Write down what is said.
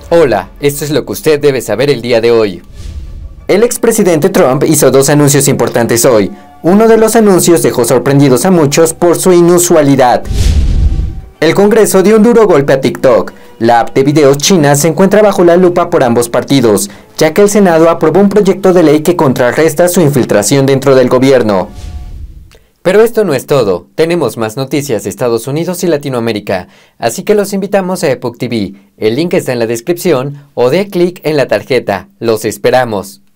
Hola, esto es lo que usted debe saber el día de hoy. El expresidente Trump hizo dos anuncios importantes hoy. Uno de los anuncios dejó sorprendidos a muchos por su inusualidad. El Congreso dio un duro golpe a TikTok. La app de videos china se encuentra bajo la lupa por ambos partidos, ya que el Senado aprobó un proyecto de ley que contrarresta su infiltración dentro del gobierno. Pero esto no es todo, tenemos más noticias de Estados Unidos y Latinoamérica, así que los invitamos a Epoch TV, el link está en la descripción o dé clic en la tarjeta, los esperamos.